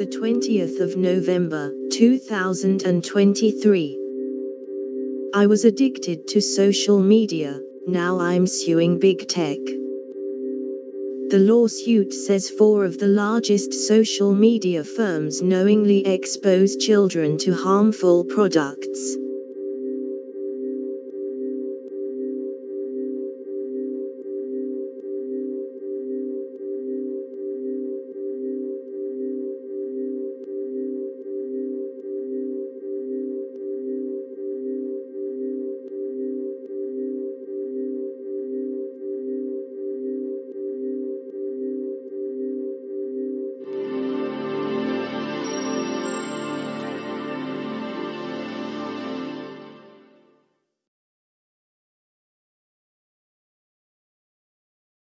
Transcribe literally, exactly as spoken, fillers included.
the twentieth of November, two thousand twenty-three. I was addicted to social media, now I'm suing big tech. The lawsuit says four of the largest social media firms knowingly expose children to harmful products.